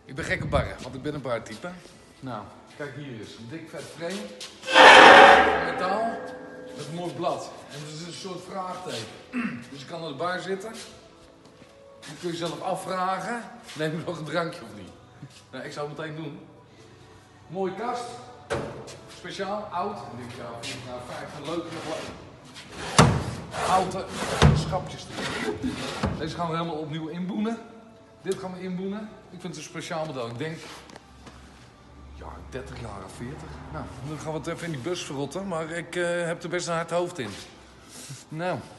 Ik ben gek op barren, want ik ben een bartype. Nou, kijk hier eens. Een dik vet frame. Metaal. Met een mooi blad. En het is een soort vraagteken. Dus je kan aan de bar zitten. Dan kun je zelf afvragen. Neem je nog een drankje of niet? Nou, ik zou het meteen doen. Mooie kast. Speciaal, oud. Ik denk, ja, vind ik nou 50 leuk nog wel. Houten schapjes erin. Deze gaan we helemaal opnieuw inboenen. Dit gaan we inboenen. Ik vind het een speciaal model. Ik denk, ja, 30 jaar of 40. Nou, dan gaan we het even in die bus verrotten. Maar ik heb er best een hard hoofd in. Nou.